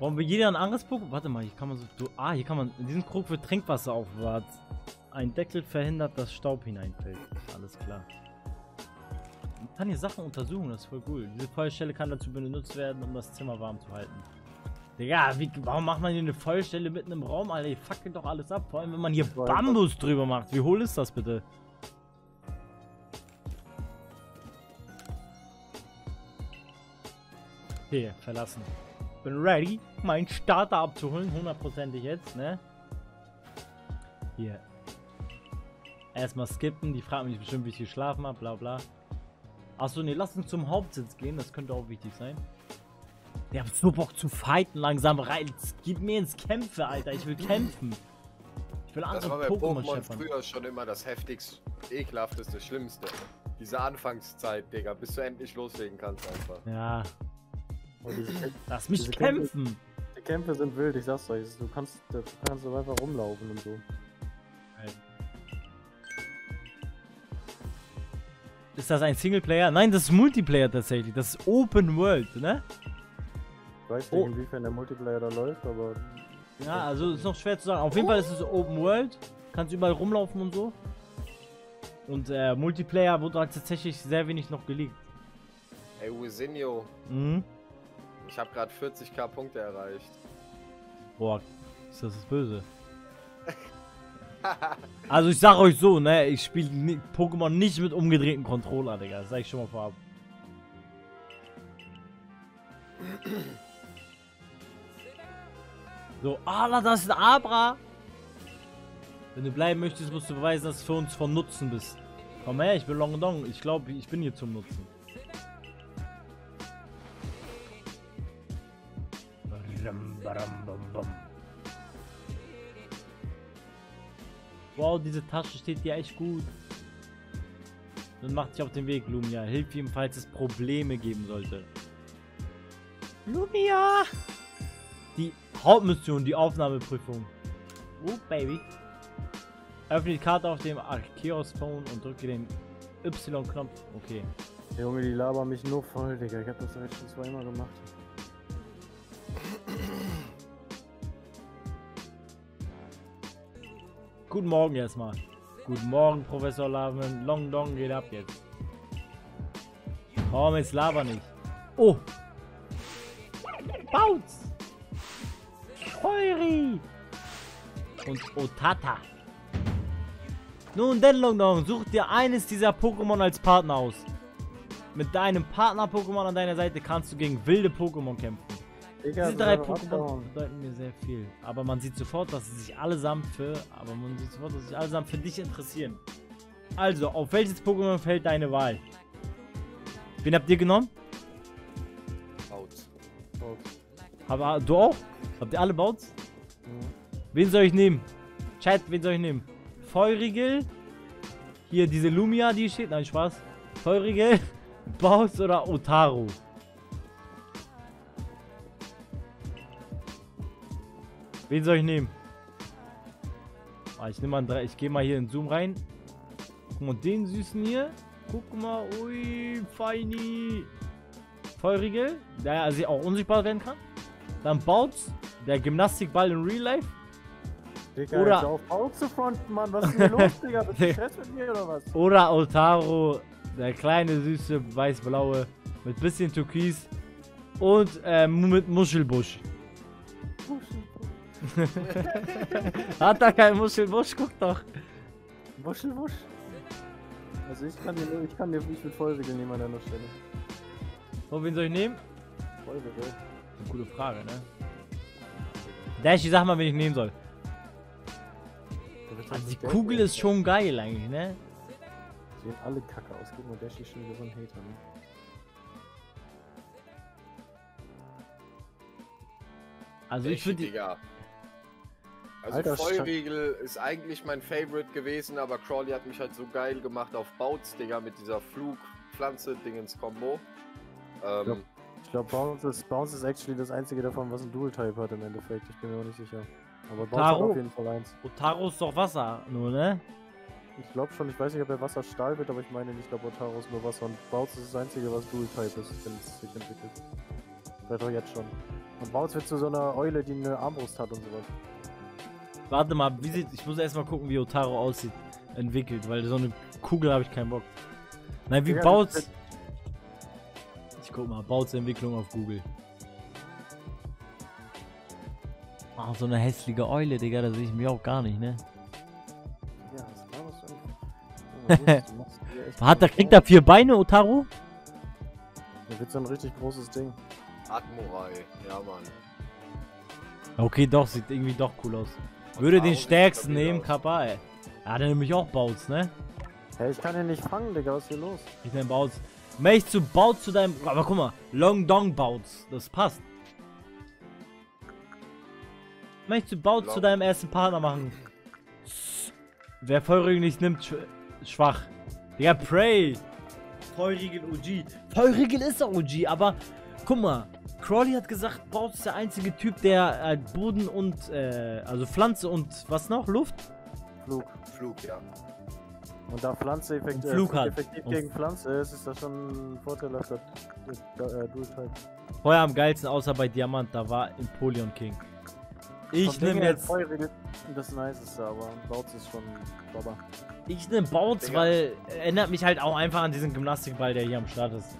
Wollen wir jeder ein anderes Pokémon? Warte mal, hier kann man so... hier kann man... In diesem Krug wird Trinkwasser aufbewahrt. Ein Deckel verhindert, dass Staub hineinfällt. Alles klar. Man kann hier Sachen untersuchen, das ist voll cool. Diese Feuerstelle kann dazu benutzt werden, um das Zimmer warm zu halten. Digga, warum macht man hier eine Feuerstelle mitten im Raum, Alter? Ihr fackelt doch alles ab. Vor allem, wenn man hier Bambus drüber macht. Wie hohl ist das bitte? Hier, verlassen. Bin ready, meinen Starter abzuholen. 100%ig jetzt, ne? Hier. Erstmal skippen. Die fragen mich bestimmt, wie ich geschlafen habe, bla bla. Achso, ne, lass uns zum Hauptsitz gehen. Das könnte auch wichtig sein. Ich hab so Bock zu fighten langsam rein. Gib mir ins Kämpfe, Alter. Ich will kämpfen. Ich will andere Pokémon früher schon immer das heftigste, ekelhafteste, schlimmste. Diese Anfangszeit, Digga, bis du endlich loslegen kannst einfach. Ja. Lass mich kämpfen. Die Kämpfe sind wild, ich sag's euch. Du kannst so einfach rumlaufen und so. Ist das ein Singleplayer? Nein, das ist Multiplayer tatsächlich. Das ist Open World, ne? Ich weiß nicht, inwiefern der Multiplayer da läuft, aber... Ja, also ist noch schwer zu sagen. Auf jeden Fall ist es Open World. Kannst überall rumlaufen und so. Und Multiplayer wurde halt tatsächlich sehr wenig noch geleakt. Ey, Wisinio. Mhm. Ich habe gerade 40.000 Punkte erreicht. Boah, ist das böse. Also ich sag euch so, ne, ich spiele Pokémon nicht mit umgedrehten Controller, Digga. Das sag ich schon mal vorab. So, das ist ein Abra. Wenn du bleiben möchtest, musst du beweisen, dass du für uns von Nutzen bist. Komm her, ich bin Longdong. Ich glaube, ich bin hier zum Nutzen. Wow, diese Tasche steht dir echt gut. Dann macht dich auf den Weg, Lumia. Hilf ihm, falls es Probleme geben sollte. Lumia! Die Hauptmission, die Aufnahmeprüfung. Baby. Öffne die Karte auf dem Arceus-Phone und drücke den Y-Knopf. Okay. Junge, die labern mich nur voll, Digga. Ich hab das jetzt schon zweimal gemacht. Guten Morgen erstmal. Guten Morgen, Professor Laven. Long Dong geht ab jetzt. Komm, jetzt laber nicht. Oh! Bounce! Feuri! Und Otata. Nun denn, Long Dong, such dir eines dieser Pokémon als Partner aus. Mit deinem Partner-Pokémon an deiner Seite kannst du gegen wilde Pokémon kämpfen. Diese 3 Pokémon bedeuten mir sehr viel. Aber man sieht sofort, dass sie sich allesamt für dich interessieren. Also, auf welches Pokémon fällt deine Wahl? Wen habt ihr genommen? Bouts. Aber du auch? Habt ihr alle Bouts? Mhm. Wen soll ich nehmen? Chat, wen soll ich nehmen? Feurigel? Hier, diese Lumia, die steht. Nein, Spaß. Feurigel, Bouts oder Otaru? Wen soll ich nehmen? Ich nehme mal 3. Ich gehe mal hier in Zoom rein. Guck mal, den süßen hier. Guck mal. Ui, feini. Feurigel, der also auch unsichtbar werden kann. Dann Bouts, der Gymnastikball in Real Life. Digga, oder auf Bouts zu fronten, Mann. Was ist denn hier los, Digga? Bist du Stress mit mir oder was? Oder Otaru, der kleine, süße, weiß-blaue. Mit bisschen Türkis. Und mit Muschelbusch. Hat da kein Muschelbusch? Guck doch. Muschelbusch? Also ich kann dir nicht mit Feurigel nehmen an deiner Stelle. So, wen soll ich nehmen? Feurigel. Eine gute Frage, ne? Dashi, sag mal, wen ich nehmen soll. Also die Kugel ist schon geil eigentlich, ne? Sehen alle kacke aus. Guck mal, Dashi ist schon wieder so ein Hater, ne? Also ich finde Also Alter, Feurigel ist eigentlich mein Favorite gewesen, aber Crawley hat mich halt so geil gemacht auf Bouts, Digga, mit dieser Flug-Pflanze-Dingens-Kombo. Ich glaube, Bounce ist actually das einzige davon, was ein Dual-Type hat im Endeffekt. Ich bin mir auch nicht sicher. Aber Bounce hat auf jeden Fall eins. Otaru ist doch Wasser, nur, ne? Ich glaube schon, ich weiß nicht, ob er Wasser-Stahl wird, aber ich meine nicht, ich glaube, Otaru ist nur Wasser und Bounce ist das einzige, was Dual-Type ist, wenn es sich entwickelt. Vielleicht auch jetzt schon. Und Bautz wird zu so einer Eule, die eine Armbrust hat und sowas. Warte mal, wie sieht. Ich muss erstmal gucken, wie Otaru aussieht. Entwickelt, weil so eine Kugel habe ich keinen Bock. Nein, wie Ja, Bautz. Ich guck mal, Bautz Entwicklung auf Google. Ah, so eine hässliche Eule, Digga, da sehe ich mich auch gar nicht, ne? Ja, das ist klar, was du eigentlich. Du machst hier echt Kriegt er 4 Beine, Otaru? Der wird so ein richtig großes Ding. Admorai, ja Mann. Okay, doch, sieht irgendwie doch cool aus. Würde Otaru den sieht stärksten stabil nehmen, aus. Kappa, ey. Ja, dann nehme ich auch Bautz, ne? Hey, ich kann den nicht fangen, Digga, was ist hier los? Ich nehme Bautz. Möchtest du Bautz zu deinem. Aber guck mal, Long Dong Bautz. Das passt. Möchtest du Bautz zu Long. deinem ersten Partner machen? Wer Feurigel nicht nimmt, schwach. Digga, Prey. Feurigel OG. Feurigel ist auch OG, aber guck mal. Crawley hat gesagt, Bautz ist der einzige Typ, der Boden und, also Pflanze und was noch? Luft? Flug, ja. Und da Pflanze Und Flug hat. effektiv Und- gegen Pflanze ist, ist das schon ein vorteilhafter Dual-Type. Feuer am geilsten, außer bei Diamant, da war Empoleon King. Ich Von Dingen nehme her jetzt. Feuerregel das Niceste, aber Bautz ist schon Baba. Ich nehme Bautz, Digga. weil erinnert mich halt auch einfach an diesen Gymnastikball, der hier am Start ist.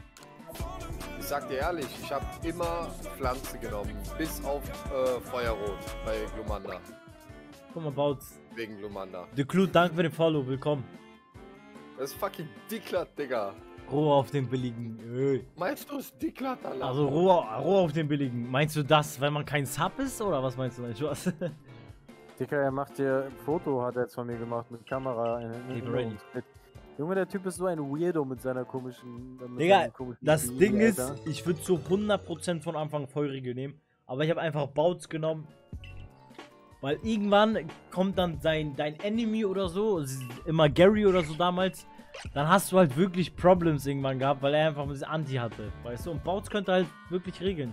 Ich sag dir ehrlich, ich habe immer Pflanze genommen, bis auf Feuerrot bei Glumanda. Guck mal, Bautz. Wegen Glumanda. The Clue, danke für den Follow, willkommen. Das ist fucking Dicklat, Digga. Roh auf den billigen. Meinst du es Dicklat, Alter? Also roh auf den billigen. Meinst du das, weil man kein Sub ist oder was meinst du? Nein, Spaß. Dicker, er macht dir ein Foto, hat er jetzt von mir gemacht mit Kamera. Keep ready. Junge, der Typ ist so ein Weirdo mit seiner komischen. Mit Digga, seinem komischen das Idee, Ding ist, Alter. ich würde zu 100% von Anfang Feurigel nehmen. Aber ich habe einfach Bautz genommen. Weil irgendwann kommt dann dein Enemy oder so, es ist immer Gary oder so damals, dann hast du halt wirklich Problems irgendwann gehabt, weil er einfach ein bisschen Anti hatte, weißt du? Und Bautz könnte halt wirklich regeln.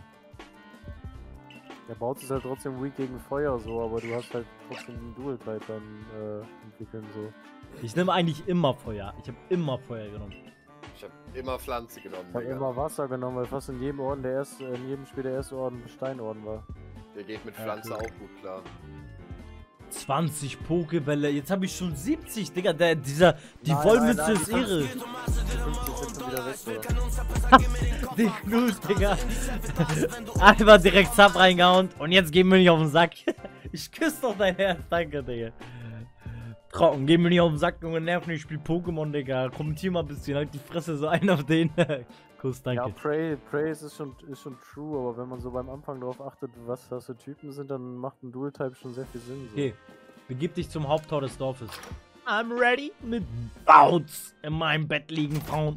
Der Bautz ist halt trotzdem weak gegen Feuer so, aber du hast halt trotzdem einen Dual-Type dann entwickeln so. Ich nehme eigentlich immer Feuer. Ich habe immer Feuer genommen. Ich habe immer Pflanze genommen, Ich habe Digga. immer Wasser genommen, weil fast in jedem Orden in jedem Spiel der erste Orden Steinorden war. Der geht mit Pflanze auch gut klar. 20 Pokebälle, jetzt habe ich schon 70, Digga. Die Nein, Wollmütze nein, ist nein, irre. 50 sind schon wieder weg, oder? Die Knus, Digga. Einfach direkt Sub reingehauen und jetzt gehen wir nicht auf den Sack. Ich küsse doch dein Herz, danke, Digga. Trocken, geh mir nicht auf den Sack, Junge, nerv nicht, ich spiel Pokémon, Digga. Kommentier mal ein bisschen, halt die Fresse so ein auf den. Kuss, danke. Ja, Prey ist schon true, aber wenn man so beim Anfang darauf achtet, was das für Typen sind, dann macht ein Dual-Type schon sehr viel Sinn. So. Okay, begib dich zum Haupttor des Dorfes. I'm ready mit Bautz in meinem Bett liegen, Frauen.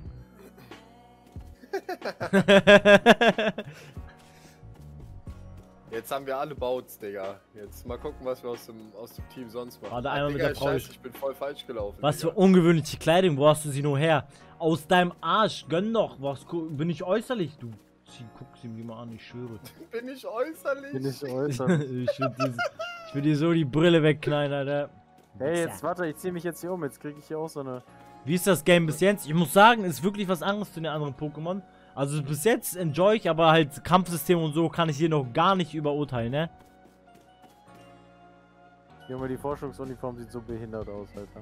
Jetzt haben wir alle Bouts, Digga. Jetzt mal gucken, was wir aus dem Team sonst machen. Warte, einmal mit Digga, der Frau. Scheiße, ich bin voll falsch gelaufen. Was für Digga. ungewöhnliche Kleidung, wo hast du sie nur her? Aus deinem Arsch, gönn doch, was bin ich äußerlich? Du, guck sie mir mal an, ich schwöre. Bin ich äußerlich? Bin ich äußerst. ich würd dir so die Brille wegknallen, Alter. Hey, jetzt warte, ich zieh mich jetzt hier um, jetzt krieg ich hier auch so eine. Wie ist das Game bis jetzt? Ich muss sagen, ist wirklich was anderes zu den anderen Pokémon. Also bis jetzt enjoy ich, aber halt Kampfsystem und so kann ich hier noch gar nicht überurteilen, ne? Junge, die Forschungsuniform sieht so behindert aus, Alter.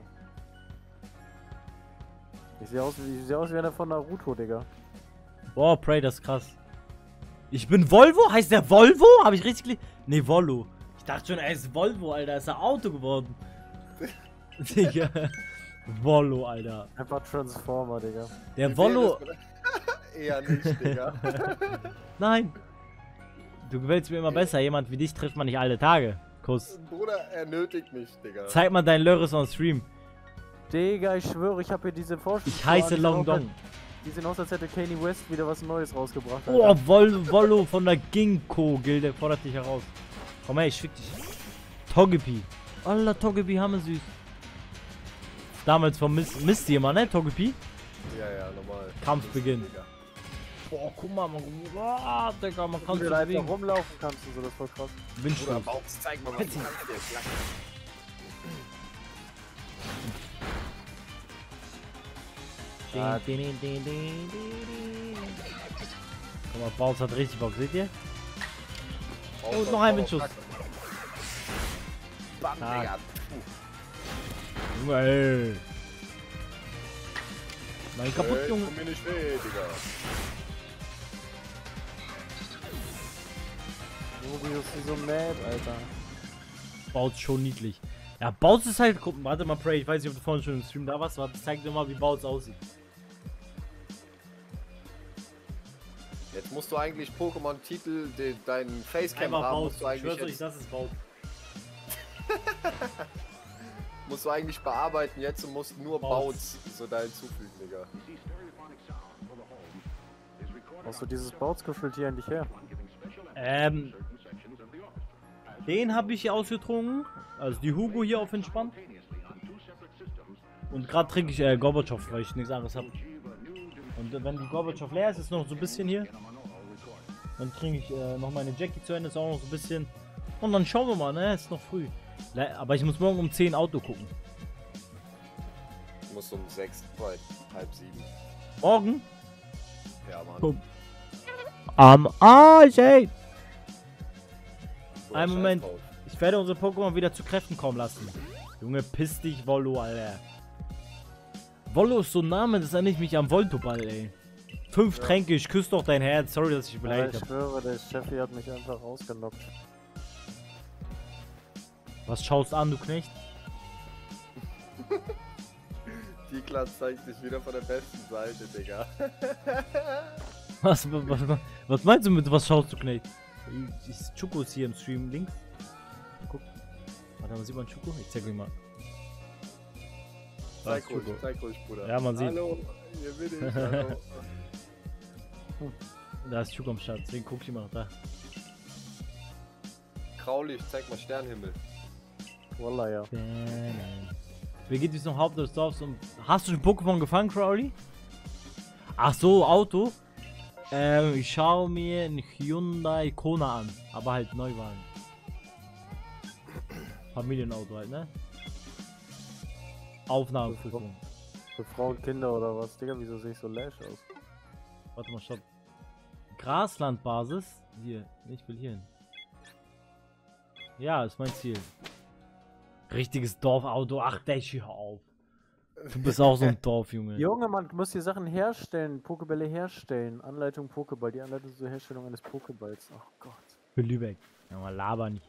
Ich sehe aus wie einer von Naruto, Digga. Boah, Prey, das ist krass. Ich bin Volvo? Heißt der Volvo? Habe ich richtig Ne, Volvo. Ich dachte schon, er ist Volvo, Alter. Ist er Auto geworden. Digga. Volvo, Alter. Einfach Transformer, Digga. Der Wie Volvo. wäre das? Eher nicht, Digga. Nein. Du gefällst mir immer besser. Jemand wie dich trifft man nicht alle Tage. Kuss. Bruder, er nötigt mich, Digga. Zeig mal dein Lörres on Stream. Digga, ich schwöre, ich habe hier diese Forschung. Ich heiße Long Dong. Die sehen aus, als hätte Kanye West wieder was Neues rausgebracht. Oh, Volvo von der Ginkgo-Gilde fordert dich heraus. Komm her, ich fick dich. Togepi. Alter, Togepi, hammersüß. Damals von Misty immer, ne, Togepi? Ja, ja, normal. Kampfbeginn. Digga. Boah, guck mal, Digga, man kann Wenn sich du da bewegen. rumlaufen kannst und so, das ist voll krass. Bruder, Windstoß. Bauch, zeig mal, was du kannst. Der Flack. Guck mal, Baus hat richtig Bock, seht ihr? Bautz noch hat ein voll Windschuss. auf Kacke. Bam, Ah. Digga. Junge, ey. Nein, kaputt, Junge. Komm mir nicht weh, Digga. Mobius ist so mad, Alter. Bautz schon niedlich. Ja, Bautz ist halt, guck, warte mal, Prey, ich weiß nicht, ob du vorhin schon im Stream da warst, warte, zeig dir mal, wie Bautz aussieht. Jetzt musst du eigentlich Pokémon-Titel, deinen Einfach Facecam-Rahmen Bautz, musst du ich eigentlich schwör's euch, jetzt, das ist Bautz. musst du eigentlich bearbeiten jetzt und musst nur Bautz. Bautz so da hinzufügen, Digga. Wo hast du dieses Bautzgefüllt hier eigentlich her? Den habe ich hier ausgetrunken, also die Hugo hier auf entspannt. Und gerade trinke ich Gorbatschow, weil ich nichts anderes habe. Und wenn die Gorbatschow leer ist, ist noch so ein bisschen hier. Dann trinke ich noch meine Jackie zu Ende, ist auch noch so ein bisschen. Und dann schauen wir mal, ne? Ist noch früh. Aber ich muss morgen um 10 Auto gucken. Du musst um 6, halb 7. Morgen? Ja, Mann. Guck. Am Arsch, ey! Bruder, Einen scheiß Moment. drauf. Ich werde unsere Pokémon wieder zu Kräften kommen lassen. Junge, piss dich, Wollo, Alter. Wollo ist so ein Name, das erinnert mich an Voltoball, ey. 5 Ja. Tränke, ich küsse doch dein Herz. Sorry, dass ich Ja, beleidigt ich habe. schwöre, der Cheffi hat mich einfach ausgelockt. Was schaust an, du Knecht? Die Klasse zeigt sich wieder von der besten Seite, Digga. Was meinst du mit was schaust du, Knecht? Chuko ist hier im Stream links. Guck. Warte mal, sieht man Chuko? Ich zeig dir mal. Da ist Chuko. Zeig ruhig, Bruder. Ja, man sieht. Hallo, hier bin ich, hallo. Da ist Chuko am Start, deswegen guck ich immer noch da. Kraulich, zeig mal Sternhimmel. Wallah, ja. Wie geht es noch Haupt des Dorfs? Und hast du schon Pokémon gefangen, Crowley? Ach so, Auto. Ich schaue mir ein Hyundai Kona an, aber halt Neuwagen. Familienauto halt, ne? Aufnahmeprüfung. Für Frauen, Kinder oder was? Digga, wieso sehe ich so lash aus? Warte mal, stopp. Graslandbasis. Hier, ich will hier hin. Ja, ist mein Ziel. Richtiges Dorfauto. Ach, Dashi, hör auf. Du bist auch so ein Dorfjunge. Junge, man muss hier Sachen herstellen, Pokebälle herstellen. Anleitung Pokéball, die Anleitung zur Herstellung eines Pokeballs. Oh Gott. Für Lübeck. Ja, mal laber nicht.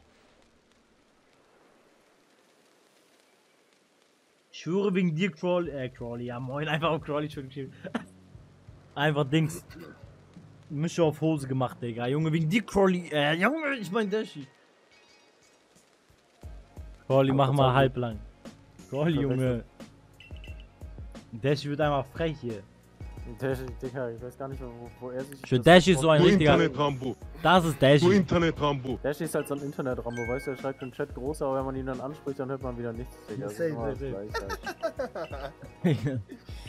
Ich schwöre wegen dir, Crawley. Ja, moin, einfach auf Crawley schon geschrieben. Einfach Dings. Mische auf Hose gemacht, Digga. Junge, wegen dir, Crawley. Junge, ich mein Dashi. Crawley, mach mal halblang. Crawley, Junge. Dashi wird einfach frech hier. Dashi, Digga, ich weiß gar nicht, wo er sich... Für Dashi ist so ein richtiger... Internet-Rambo. Das ist Du Dashi. Internet-Rambo. Dashi ist halt so ein Internet-Rambo, weißt du, er schreibt im Chat groß, aber wenn man ihn dann anspricht, dann hört man wieder nichts, Digga. Das ist immer das Safe. Gleiche halt.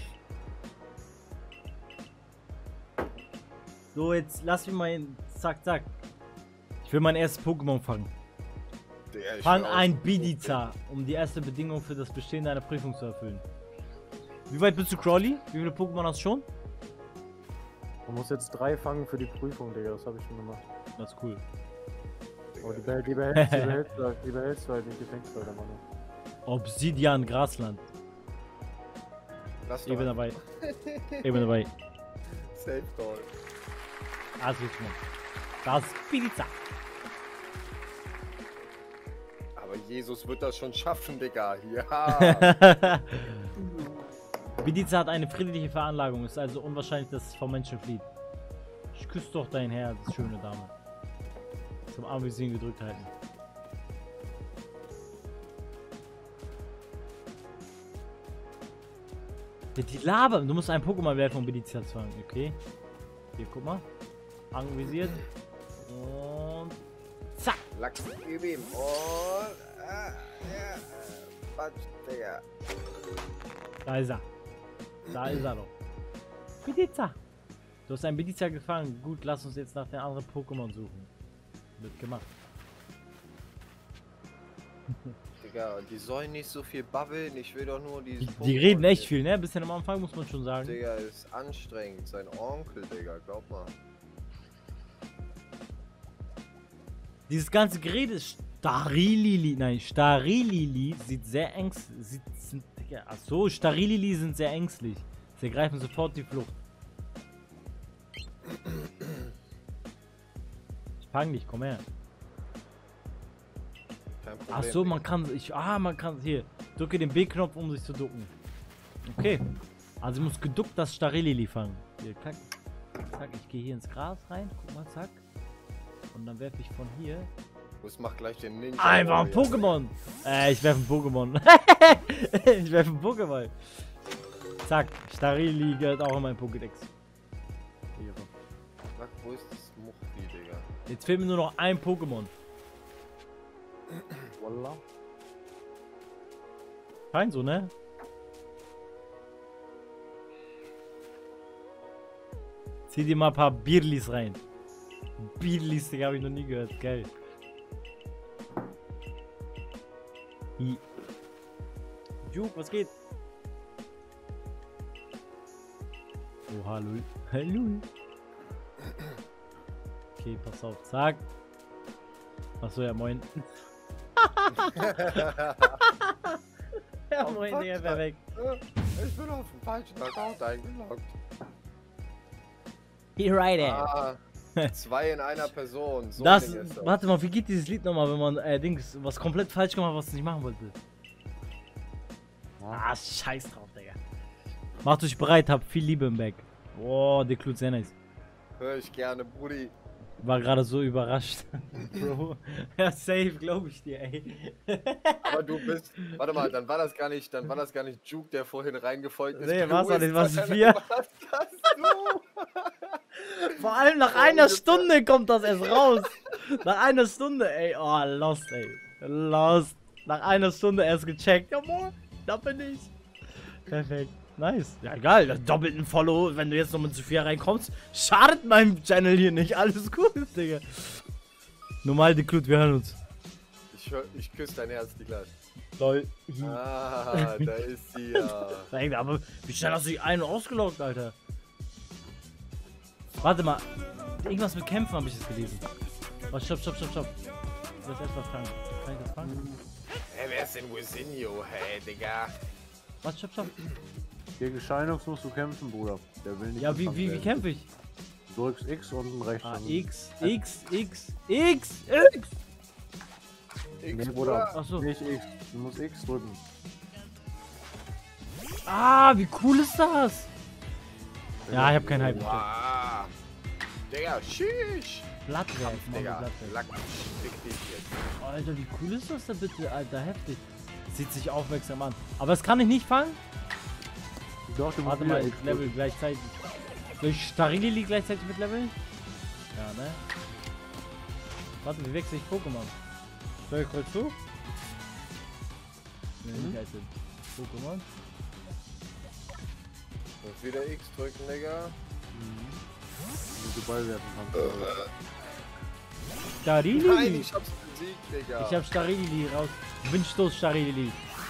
So, jetzt lass mich mal hin. Zack, zack. Ich will mein erstes Pokémon fangen. Digga, ich Fang will ein auch- Bidita, um die erste Bedingung für das Bestehen deiner Prüfung zu erfüllen. Wie weit bist du, Crawley? Wie viele Pokémon hast du schon? Man muss jetzt 3 fangen für die Prüfung, Digga, das habe ich schon gemacht. Das ist cool. Aber die behältst du halt nicht, die fängst du halt immer noch. Obsidian Grasland. Lass Ich bin doch dabei. Ich bin dabei. Safe Call. Also, Mann. Das ist Bidita. Aber Jesus wird das schon schaffen, Digga. Ja. Bidita hat eine friedliche Veranlagung, ist also unwahrscheinlich, dass es vom Menschen flieht. Ich küsse doch dein Herz, schöne Dame. Zum Anvisieren gedrückt halten. Die Lava, du musst einen Pokémon werfen, um Bidita zu fangen, okay? Hier, guck mal. Anvisiert. Und zack. Lachs, gib ihm. Und. Ja. Batsch, Digga. Da ist er. Da ist er doch. Bidita. Du hast einen Bidita gefangen. Gut, lass uns jetzt nach den anderen Pokémon suchen. Wird gemacht. Digga, die sollen nicht so viel babbeln. Ich will doch nur dieses. Die reden echt viel, ne? Bisschen am Anfang muss man schon sagen. Digga, ist anstrengend. Sein Onkel, Digga, glaub mal. Dieses ganze Gerät ist Starilili. Nein, Starilili sieht sehr ängstlich. Achso, Starilili sind sehr ängstlich. Sie ergreifen sofort die Flucht. Ich fang dich, komm her. Kein Problem, Achso, Digga. man kann. Hier, drücke den B-Knopf, um sich zu ducken. Okay. Also ich muss geduckt das Starilili fangen. Hier, zack. Zack, ich gehe hier ins Gras rein. Guck mal, zack. Und dann werfe ich von hier. Muss mach gleich den Ninja. Einfach ein Warrior. Pokémon! Ich werfe ein Pokémon. Ich werfe ein Pokémon. Zack, Starilili gehört auch in meinen Pokédex. Hier, komm. Sag, wo ist das Muchti, Digga? Jetzt fehlt mir nur noch ein Pokémon. Voila. Kein so, ne? Zieh dir mal ein paar Birlis rein. Birlis, Digga, hab ich noch nie gehört. Geil. Juke, was geht? Oh, hallo. Hallo. Okay, pass auf. Zack. Achso, ja, moin. Ja, Oh, moin, fuck, Digga, perfekt. Ich bin auf dem falschen Account eingeloggt. Here I am. Ah, 2 in einer Person. So Das, Ding ist das. warte mal, wie geht dieses Lied nochmal, wenn man Dings was komplett falsch gemacht hat, was du nicht machen wollte? Ah, scheiß drauf, Digga. Macht euch bereit, habt viel Liebe im Back. Boah, der Klut sehr nice. Hör ich gerne, Brudi. War gerade so überrascht. Bro. Ja, safe, glaube ich dir, ey. Aber du bist. Warte mal, dann war das gar nicht Juke, der vorhin reingefolgt ist. Nee, bei war's auch nicht, war's Whisper. 4. Was hast du? Vor allem nach einer Stunde kommt das erst raus. Nach einer Stunde, ey. Oh, lost, ey. Lost. Nach einer Stunde erst gecheckt. Ja, moin, da bin ich. Perfekt. Nice. Ja, geil. Das doppelt ein Follow, wenn du jetzt noch mit Sophia reinkommst. Schadet meinem Channel hier nicht. Alles gut, Digga. Normal, die Klut, wir hören uns. Ich küsse dein Herz, die Glas. Lol. Ah, da ist sie ja. Aber wie schnell hast du die einen ausgeloggt, Alter? Warte mal. Irgendwas mit Kämpfen habe ich jetzt gelesen. Oh, stopp. Ich will das erstmal fangen. Kann ich das fangen? Hey, wer ist denn Wisinho? Hey, Digga. Was, stopp. Gegen Shinox musst du kämpfen, Bruder. Der will nicht. Ja, wie gefangen werden. kämpfe ich? Du drückst X unten rechts. Ah, und- X. Nee, Bruder. Achso. Nicht X. Du musst X drücken. Ah, wie cool ist das? Ja, ich hab keinen Hype. Wow. Digga, sheesh. Blattwerk, Mann, Digga, Blattwerk. lack fick dich jetzt. Alter, wie cool ist das denn bitte, Alter? Heftig. Sieht sich aufmerksam an. Aber das kann ich nicht fangen? Doch, du musst Warte wieder mal, X ich level gleichzeitig. Soll ich Starilili gleichzeitig mit leveln? Ja, ne? Warte, wie wechsle ich Pokémon? Soll ich kurz zu? Ne, nicht als Pokémon. Und wieder X drücken, Digga. Wenn du Ball werfen kannst. Nein, Starilili! ich hab's besiegt, Digga. Ich hab Starilili raus. Windstoß Starilili.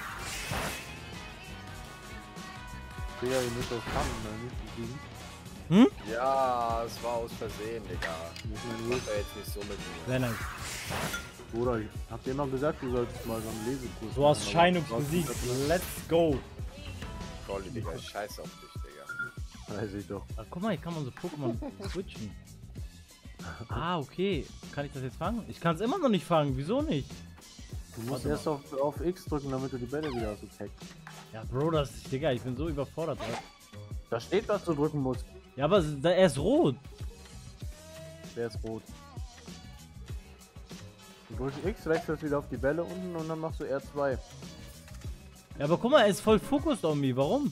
Digga, ihr müsst das fangen, ne? Nicht besiegen. Ja, es war aus Versehen, Digga. Müssen wir Mach da jetzt nicht so mit mir. Sehr nice. Bruder, ich hab dir immer gesagt, du solltest mal so einen Lesekurs Du hast machen, aber Shinox du hast besiegt. gesagt, Let's go. Crowley, Digga, ich scheiß auf dich, Digga. Weiß ich doch. Ah, guck mal, hier kann man so Pokémon switchen. Ah, okay. Kann ich das jetzt fangen? Ich kann es immer noch nicht fangen. Wieso nicht? Du musst Warte erst auf X drücken, damit du die Bälle wieder hast gepackt. Ja, Bro, das ist, Digga, ich bin so überfordert. Alter. Da steht, was du drücken musst. Ja, aber er ist rot. Der ist rot. Du drückst X, wechselst wieder auf die Bälle unten und dann machst du R2. Ja, aber guck mal, er ist voll focused on me. Warum?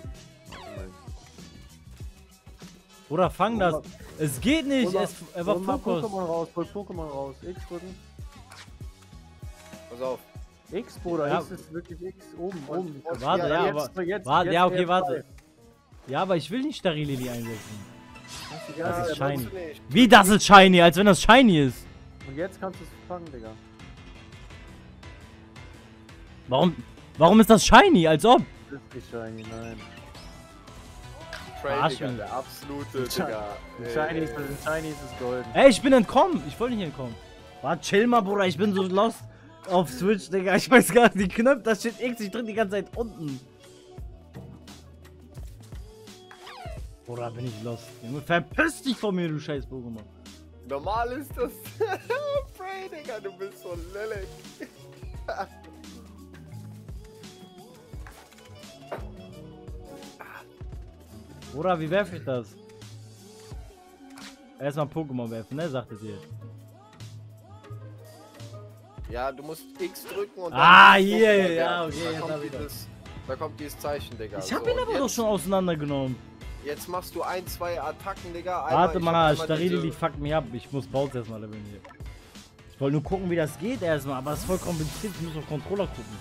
Oder fang das. Es geht nicht. Er war Hol mal focused. Pokémon raus, hol Pokémon raus. X drücken. Pass auf. X, Bruder, Ja. X ist wirklich X. Oben. Warte, ja, jetzt, aber. jetzt, Warte, jetzt ja, okay, R2. warte. Ja, aber ich will nicht Starilili einsetzen. Ja, Das ist ja, shiny. musst du nicht. Wie, das ist shiny? Als wenn das shiny ist. Und jetzt kannst du es fangen, Digga. Warum ist das shiny? Als ob. Das ist nicht shiny, nein. Trey, Verarsch Digga, mich. der absolute, Shiny. Digga. Shiny ist es golden. Ey, ich bin entkommen. Ich wollte nicht entkommen. Warte, chill mal, Bruder, ich bin so lost auf Switch, Digga. Ich weiß gar nicht, die Knöpfe, das steht X, ich drück die ganze Zeit unten. Bruder, bin ich lost. Junge, verpiss dich von mir, du scheiß Pokémon. Normal ist das. Prey, Digga, du bist so lillig. Bruder, wie werfe ich das? Erstmal Pokémon werfen, ne? Sagt es ihr. Ja, du musst X drücken und hier, ja, okay, da kommt dieses Zeichen, Digga. Ich hab ihn aber doch schon auseinandergenommen. Jetzt machst du 1, 2 Attacken, Digga. Warte mal, Starili, die fuckt mich ab. Ich muss Bautz erstmal leveln hier. Ich wollte nur gucken, wie das geht erstmal, aber es ist voll kompliziert. Ich muss auf Controller gucken.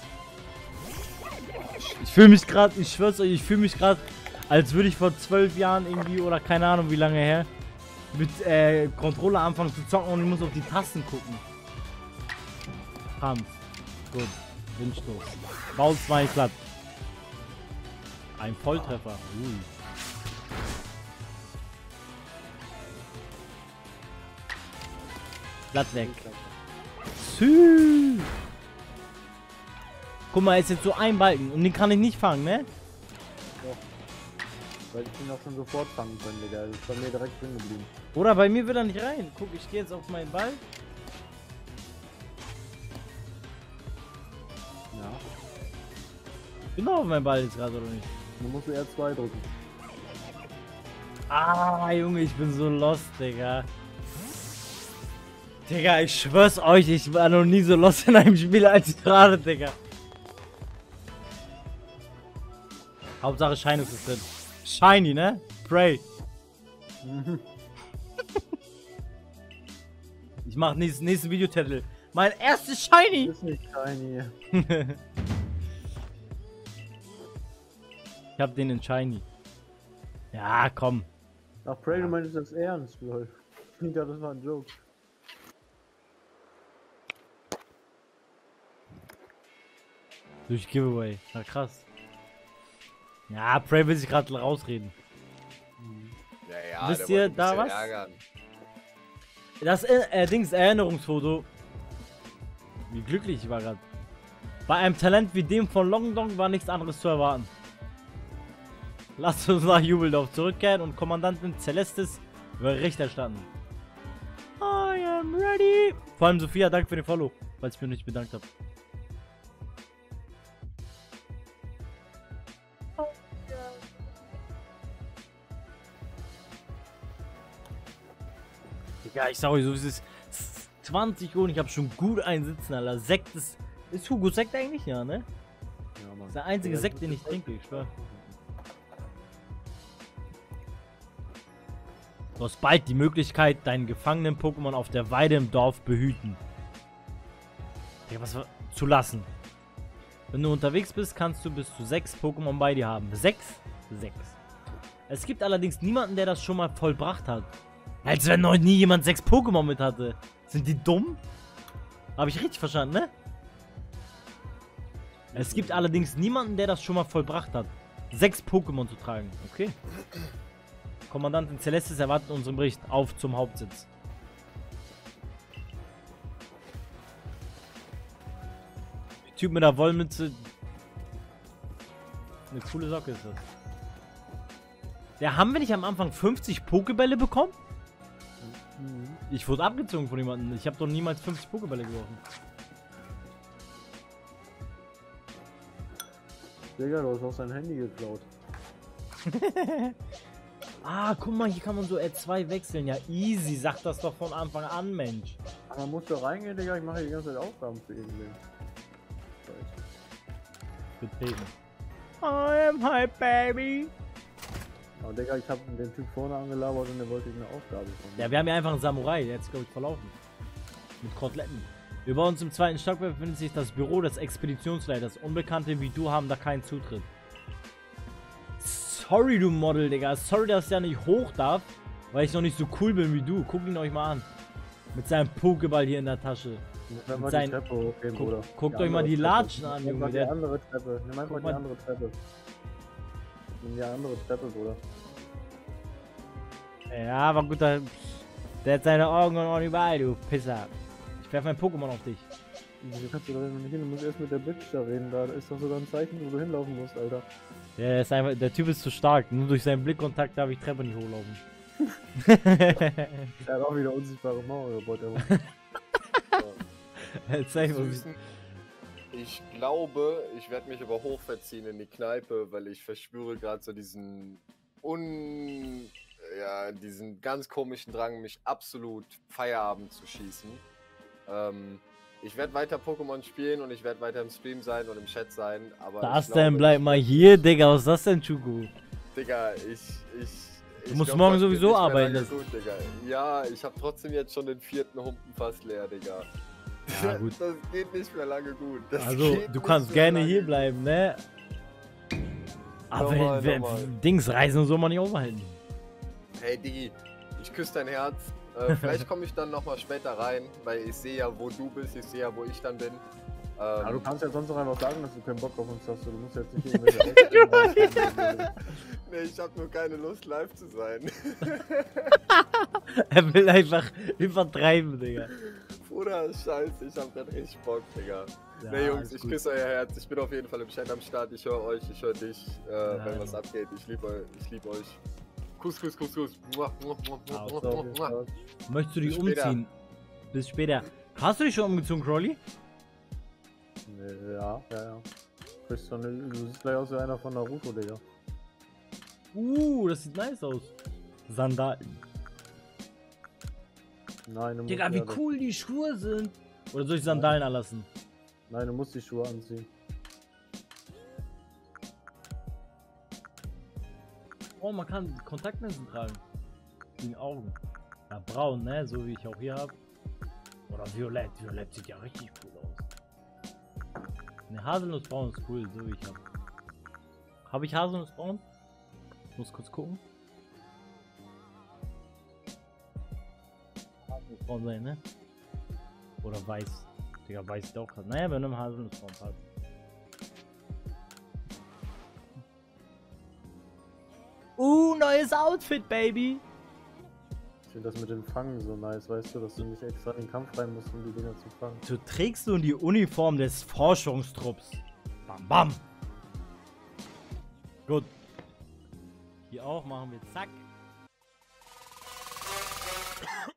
Ich fühle mich gerade, ich schwör's euch, ich fühle mich gerade, als würde ich vor 12 Jahren irgendwie, oder keine Ahnung wie lange her, mit Controller anfangen zu zocken und ich muss auf die Tasten gucken. Kampf. Gut. Windstoß. Bautz war glatt. Ein Volltreffer. Blatt weg. Sü. Guck mal, ist jetzt so ein Balken und den kann ich nicht fangen, ne? Doch. Weil ich ihn auch schon sofort fangen können, Digga. Das ist bei mir direkt drin geblieben. Oder bei mir will er nicht rein. Guck, ich gehe jetzt auf meinen Ball. Ja. Ich bin doch auf meinem Ball jetzt gerade, oder nicht? Du musst R2 drücken. Ah, Junge, ich bin so lost, Digga. Digga, ich schwör's euch, ich war noch nie so lost in einem Spiel als gerade, Digga. Hauptsache Shiny ist drin. Shiny, ne? Prey. Ich mach nächsten Videotitel. Mein erstes Shiny! Das ist nicht Shiny. Ich hab den in Shiny. Ja, komm. Ach, Prey, du meinst das ernst, lol. Ich dachte, das war ein Joke. Durch Giveaway. Na krass. Ja, Prey will sich gerade rausreden. Ja, Wisst ihr da was? Ärgern. Das Dings Erinnerungsfoto. Wie glücklich ich war gerade. Bei einem Talent wie dem von Longdong war nichts anderes zu erwarten. Lasst uns nach Jubeldorf zurückkehren und Kommandantin Celestis Bericht erstatten. I am ready. Vor allem Sophia, danke für den Follow, falls ich mir nicht bedankt habe. Ja, ich sag euch so, es ist 20 Uhr und ich habe schon gut einen sitzen, Alter. Sekt ist Hugo Sekt eigentlich? Ja, ne? Ja, Mann. Das ist der einzige Sekt, den ich trinke, ich schwör. Du hast bald die Möglichkeit, deinen gefangenen Pokémon auf der Weide im Dorf behüten. Ja, was zu lassen. Wenn du unterwegs bist, kannst du bis zu 6 Pokémon bei dir haben. 6? 6. Es gibt allerdings niemanden, der das schon mal vollbracht hat. Als wenn noch nie jemand 6 Pokémon mit hatte. Sind die dumm? Habe ich richtig verstanden, ne? Es gibt allerdings niemanden, der das schon mal vollbracht hat. 6 Pokémon zu tragen. Okay. Kommandantin Celestis erwartet unseren Bericht. Auf zum Hauptsitz. Der Typ mit der Wollmütze. Eine coole Socke ist das. Ja, haben wir nicht am Anfang 50 Pokebälle bekommen? Ich wurde abgezogen von jemandem. Ich habe doch niemals 50 Pokebälle geworfen. Digga, du hast auch sein Handy geklaut. Ah, guck mal, hier kann man so R2 wechseln. Ja, easy. Sag das doch von Anfang an, Mensch. Aber musst du reingehen, Digga? Ich mache hier die ganze Zeit Aufgaben für irgendwen. Betreten. I am high, baby. Aber Digga, ich habe den Typ vorne angelabert und der wollte eine Aufgabe von mir. Ja, wir haben ja einfach einen Samurai. Der hat sich, glaube ich, verlaufen. Mit Koteletten. Über uns im 2. Stockwerk befindet sich das Büro des Expeditionsleiters. Unbekannte wie du haben da keinen Zutritt. Sorry, du Model, Digga. Sorry, dass ich ja nicht hoch darf, weil ich noch nicht so cool bin wie du. Guckt ihn euch mal an. Mit seinem Pokéball hier in der Tasche. Mit seinen... die Treppe hochgehen, Bruder. Guckt euch mal die Latschen an, Junge. Die andere Treppe. Nimm einfach die andere Treppe. Nimm die andere Treppe, Bruder. Ja, aber gut, der hat seine Augen und auch überall, du Pisser. Ich werfe ein Pokémon auf dich. Wieso kannst du da nicht hin? Du musst erst mit der Bitch da reden. Da ist doch sogar ein Zeichen, wo du hinlaufen musst, Alter. Ja, der ist einfach, der Typ ist zu stark. Nur durch seinen Blickkontakt darf ich Treppe nicht hochlaufen. Er hat auch wieder unsichtbare Mauer gebaut. Süßen. Ich glaube, ich werde mich aber hochverziehen in die Kneipe, weil ich verspüre gerade so diesen diesen ganz komischen Drang, mich absolut Feierabend zu schießen. Ich werde weiter Pokémon spielen und ich werde weiter im Stream sein und im Chat sein, aber das denn, bleib mal hier, Digga, was ist das denn, Chugu? Digga, du musst morgen sowieso arbeiten. Gut, Digga. Ja, ich habe trotzdem jetzt schon den 4. Humpen fast leer, Digga. Ja, gut. Das geht nicht mehr lange gut. Also, du kannst gerne hier bleiben, ne? Aber Dings, Reisen und so mal nicht aufhalten. Hey, Digi, ich küsse dein Herz. Vielleicht komme ich dann nochmal später rein, weil ich sehe ja, wo du bist, ich sehe ja, wo ich dann bin. Ja, du kannst ja sonst auch einfach sagen, dass du keinen Bock auf uns hast. Du musst jetzt nicht irgendwelche Nee, ich hab nur keine Lust, live zu sein. Er will einfach übertreiben, Digga. Bruder, scheiße, ich hab grad richtig Bock, Digga. Ja, Ne, Jungs, ich küsse euer Herz. Ich bin auf jeden Fall im Chat am Start. Ich höre euch, ich höre dich, wenn was abgeht. Ich liebe euch. Kuss, Kuss, Kuss, Kuss. Möchtest du dich Bis später. umziehen? Bis später. Hast du dich schon umgezogen, Crowley? Ja. Du siehst gleich aus wie einer von Naruto, Digga. Das sieht nice aus. Sandalen. Nein, du musst Digga, wie cool die Schuhe sind. Oder soll ich Sandalen anlassen? Nein, du musst die Schuhe anziehen. Oh, man kann Kontaktlinsen tragen. Gegen Augen. Ja, braun, ne? So wie ich auch hier habe. Oder violett. Violett sieht ja richtig cool aus. Ne, Haselnussbraun ist cool, so wie ich habe. Habe ich Haselnussbraun? Muss kurz gucken. Haselnussbraun sein, ne? Oder weiß. Digga, weiß sieht auch krass. Naja, wir nehmen Haselnussbraun passt. Neues Outfit, Baby! Ich finde das mit dem Fangen so nice, weißt du, dass du nicht extra in den Kampf rein musst, um die Dinger zu fangen. Du trägst nun die Uniform des Forschungstrupps. Bam, bam! Gut. Hier auch machen wir zack.